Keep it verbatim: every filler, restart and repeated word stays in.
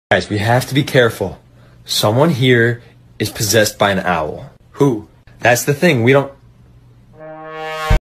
Guys, we have to be careful. Someone here is possessed by an owl. Who? That's the thing. We don't